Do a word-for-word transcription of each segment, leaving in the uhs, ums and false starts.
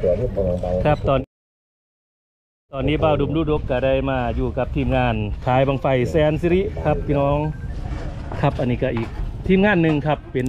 ครับตอนตอนนี้บ่าวดุมดูดกก็ได้มาอยู่กับทีมงานขายบังไฟแสนสิริครับพี่น้องครับอันนี้ก็อีกทีมงานหนึ่งครับเป็น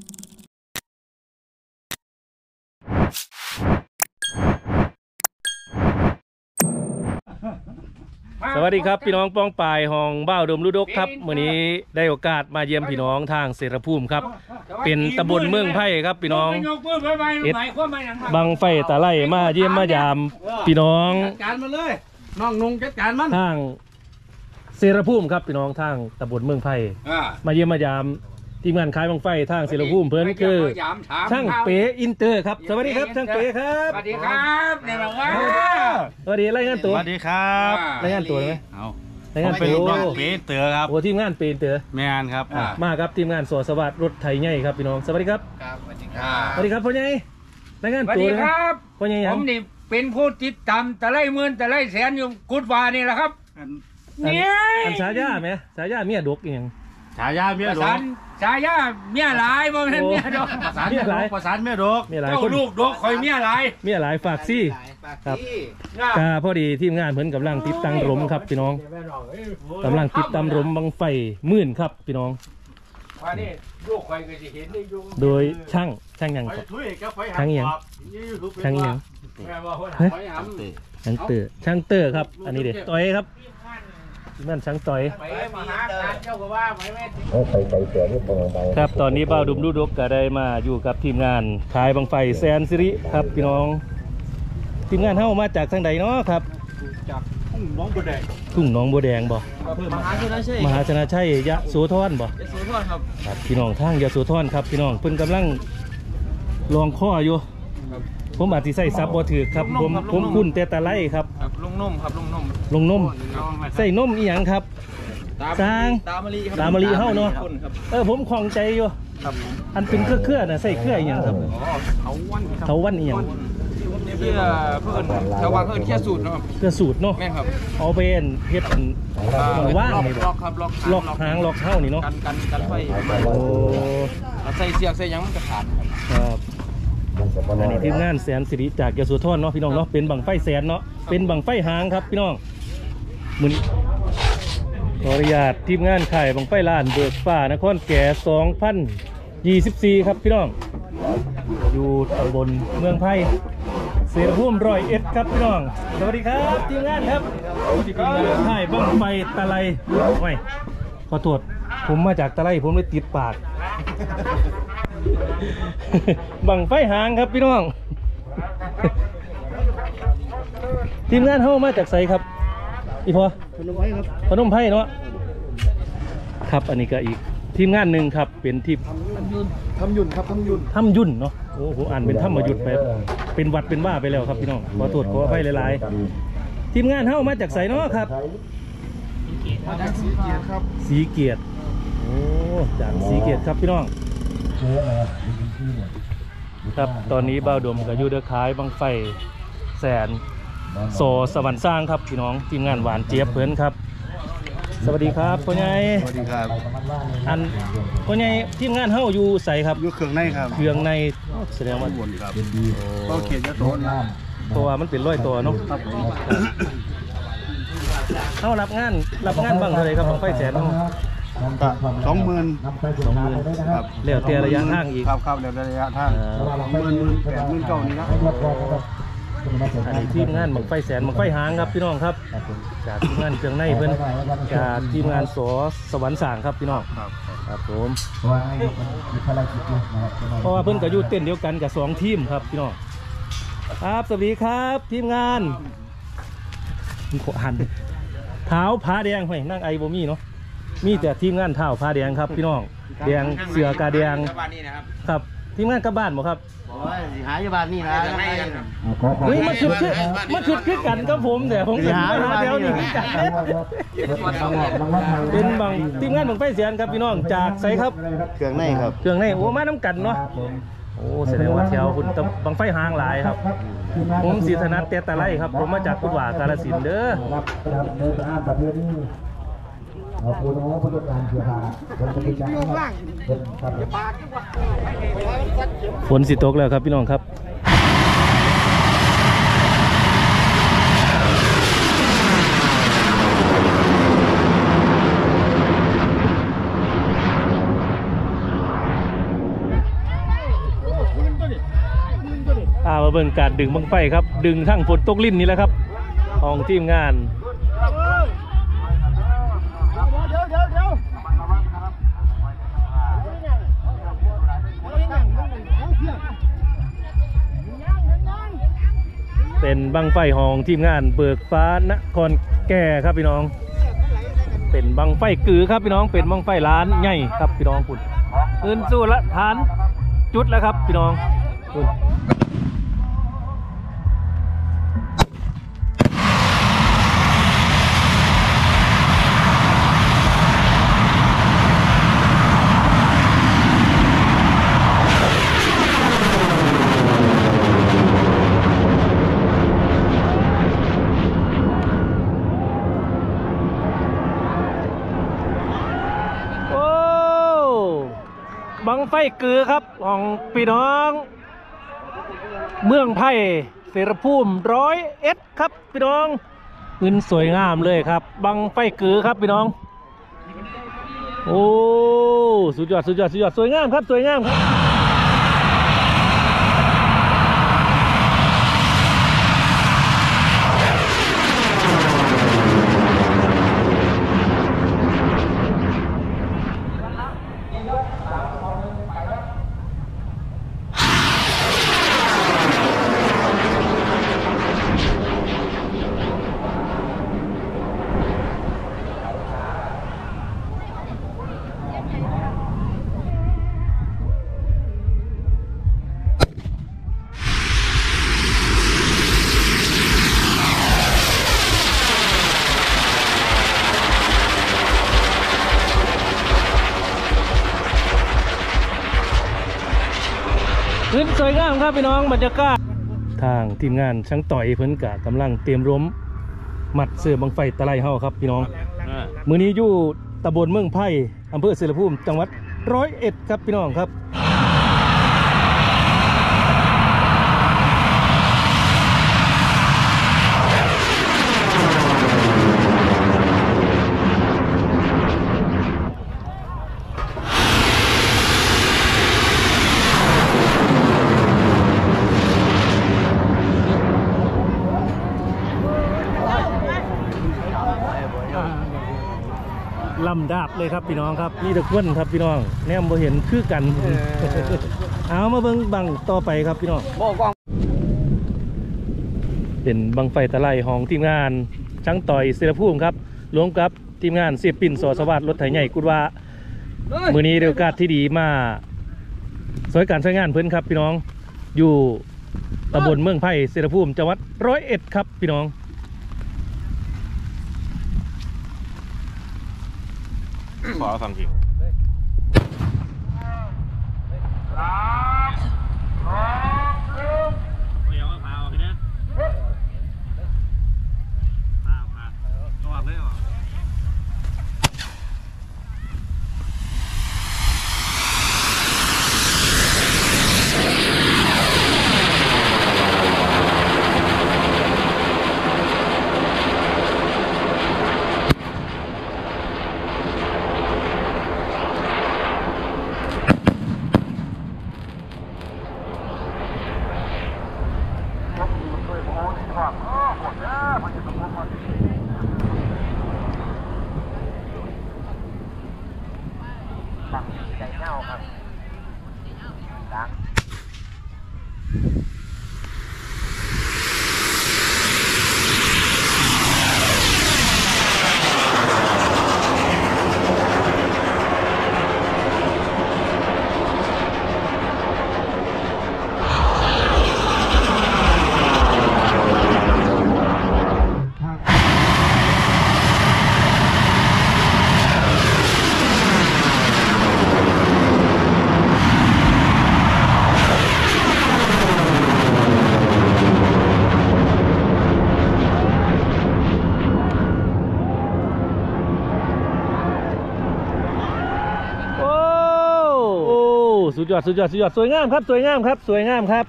สวัสดีครับพี่น้องป้องปายห้องบ่าวดุมดูดกครับวันนี้ได้โอกาสมาเยี่ยมพี่น้องทางเสรภูมิครับเป็นตำบลเมืองไผ่ครับพี่น้องเอ็ดบังไฟตะไลมาเยี่ยมมายามพี่น้องจัดการมาเลยน้องนุ่งจัดการมันทางเสรภูมิครับพี่น้องทางตำบลเมืองไผ่มาเยี่ยมมายามทีมงานขายบังไฟทางเสรภูมิเพื่อนคือช่างเป๋อินเตอร์ครับสวัสดีครับช่างเป๋ครับสวัสดีครับในบังไฟสวัสดีรายงานตัวสวัสดีครับรายงานตัวไหมเอารายงานไปโอ้เป๋เตอร์ครับโอ้ทีมงานเป๋เตอร์แมนครับมาครับทีมงานสวสวัสดิ์รถไถใหญ่ครับพี่น้องสวัสดีครับครับสวัสดีครับสวัสดีครับพ่อใหญ่รายงานตัวครับพ่อใหญ่ผมนี่เป็นผู้ติดตามแต่ไล่หมื่นแต่ไล่แสนอยู่กุดวานี่แหละครับเนี่ยอันฉายาไหมฉายาเมียดกอย่างฉายาเมียดกฉายาเมียหลายบ่แม่นเมียดกภาษาเมียหลายภาษาเมียดกเมียหลายเจ้าลูกดกคอยเมียหลายเมียหลายฝากซี่ครับกาพอดีทีมงานเพิ่นกำลังติดตั้งรมครับพี่น้องกำลังติดตั้งรมบังไฟมื่นครับพี่น้องโดยช่างช่างยังช่างยังช่างยังช่างเตอร์ช่างเตอร์ครับอันนี้เด็กต่อยครับนั่นช่างต่อยครับตอนนี้บ่าวดุมดูดกก็ได้มาอยู่กับทีมงานขายบังไฟแสนสิริครับพี่น้องทีมงานเฮ้ามาจากทางใดเนาะครับจากทุ่งน้องบัวแดงทุ่งน้องบัวแดงบ่มหาชนะชัยมหาชนะชัยยะโสธรบ่ยะโสธรครับครับพี่น้องทางยะโสธรครับพี่น้องเพิ่นกำลังลองข้ออยู่ผมอาจจะใส่ซับบ่ถือครับผมผมคุ้นแต่ตะไลครับลุงนุ่มครับลุงนุ่มลุงนุ่มใส่นมอีหยังครับสร้างตามะลิครับตามะลิเฮ้าเนาะเออผมคล่องใจอยู่อันเป็นเครือเครือน่ะใส่เครืออีหยังครับเขาวันเขาวันอีหยังเพื่อเพื่อนชาวบ้านเพื่อนแค่สูตรเนาะเพื่อสูตรเนาะแม่ครับเอาเป็นเฮ็ดอันว่างนี่ล็อกครับล็อกล็อกหางล็อกเฮ้านี่เนาะกันกันกันไฟโอ้ใส่เสียกใส่ยังมันจะขาดครับอันนี้ทีมงานแสนสิริจากยะโสธรเนาะพี่น้องเนาะเป็นบังไฟแสนเนาะเป็นบังไฟหางครับพี่น้องมือขออนุญาตทีมงานขายบังไฟล้านเบิกฟ้านครแก่สองพันยี่สิบสี่ครับพี่น้องอยู่ตำบลเมืองไผ่เสรภูมิร้อยเอ็ดครับพี่น้องสวัสดีครับทีมงานครับทีมงานขายบังไฟตะไลไม่ขอโทษผมมาจากตะไลผมเลยติดปากบังไฟหางครับพี่น้องทีมงานเข้ามาจากไสครับอีพอพนมไผ่ครับพนมไผ่เนาะครับอันนี้ก็อีกทีมงานหนึ่งครับเป็นทีมทำยุ่นครับทำยุ่นทำยุ่นเนาะโอ้โหอ่านเป็นทำมาหยุดไปเป็นวัดเป็นว่าไปแล้วครับพี่น้องขอตรวจขออภัยหลายๆทีมงานเข้ามาจากไสเนาะครับมาจากสีเกียรติครับสีเกียรติโอ้จากสีเกียรติครับพี่น้องครับตอนนี้บ่าวดมกับยูเดอร์ขายบังไฟแสนโซสวรรค์สร้างครับพี่น้องทีมงานหวานเจี๊ยบเพื่อนครับสวัสดีครับพ่อใหญ่สวัสดีครับอันพ่อใหญ่ทีมงานเฮ้าอยู่ใส่ครับอยู่เครื่องในครับเครื่องในแสดงว่าวนครับก็เขียนยะโสธรเพราะว่ามันเป็นร้อยตัวเนาะเข้ารับงานรับงานบังเท่าไรครับบังไฟแสนสองหมื่นสองหมื่นครับเลี้ยวเตี้ยระยะทางอีกครับครับเลี้ยวระยะทางหมื่นแปดหมื่นเก้านี่นะอันนี้ทีมงานบังไฟแสนบังไฟหางครับพี่น้องครับจากทีมงานเครื่องในเพิ่นจากทีมงานสอสวรรค์สร้างครับพี่น้องครับผมเพราะว่าเพิ่นก็อยู่เต้นเดียวกันกับสองทีมครับพี่น้องครับสวัสดีครับทีมงานขอหันเท้าผาแดงห้อยนั่งไอโบมี่เนาะมีแต่ทีมงานเท้าผาแดงครับพี่น้องแดงเสือกาแดงครับทีมงานกลับบ้านบ่ครับหาอยู่บ้านนี่นะเฮ้ยมาชุดขึ้นมาชุดขึ้นกันกับผมแต่ผมจะหาเดียวนี่กันเป็นบางทีมงานบังไฟแสนครับพี่น้องจากไสครับเครื่องในครับเครื่องในโอ้มาน้ำกันเนาะโอ้แสดงว่าแถวคุณบังไฟหางหลายครับผมศรีธนัทเตตะไลครับผมมาจากกุฎว่ากาฬสินธุ์เด้อฝนสิตกแล้วครับพี่น้องครับเบิ่งการดึงบังไฟครับดึงทั้งฝนตกลิ้นนี่แหละครับของทีมงานเป็นบังไฟของทีมงานเบิกฟ้านครแก่ครับพี่น้องเป็นบังไฟกือครับพี่น้องเป็นบังไฟล้านใหญ่ครับพี่น้องคุณปืนสู้ละฐานจุดแล้วครับพี่น้องคุณบังไฟกือครับของพี่น้องเมืองไผ่เสรภูมิร้อยเอ็ดครับพี่น้องปืนสวยงามเลยครับบังไฟกือครับพี่น้องโอ้สุดยอดสุดยอดสุดยอดสวยงามครับสวยงามครับขึ้นสวยงามครับพี่น้องบรรยากาศทางทีมงานช่างต่อยเพิ่นกะกำลังเตรียมร่มมัดเสือบังไฟตะไลเฮาครับพี่น้องมื้อนี้อยู่ตำบลเมืองไผ่อำเภอเสรภูมิจังหวัดร้อยเอ็ดครับพี่น้องครับลำดาบเลยครับพี่น้องครับนี่ตะควันครับพี่น้องแนมบ่เห็นคือกันเอามาเบิ่งบังต่อไปครับพี่น้องเป็นบังไฟตะไลของทีมงานช่างต่อยเสรภูมิครับรวมกับทีมงานเสียปิ่นสอสวัสดิ์รถไถใหญ่กุดว่ามื้อนี้ได้โอกาสที่ดีมาสวยการใช้งานเพิ่นครับพี่น้องอยู่ตำบลเมืองไผ่เสรภูมิจังหวัดร้อยเอ็ดครับพี่น้องขอฟังทีสุดยอดสุดยอดสุดยอดสวยงามครับสวยงามครับสวยงามครับ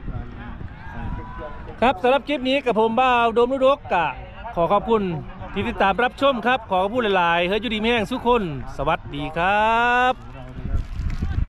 ครับสำหรับคลิปนี้กับผมบ่าวโดมนุดกกะขอขอบคุณที่ติดตามรับชมครับขอขอบคุณหลายๆเฮ้ยอยู่ดีแม่งสุขคนสวัสดีครับ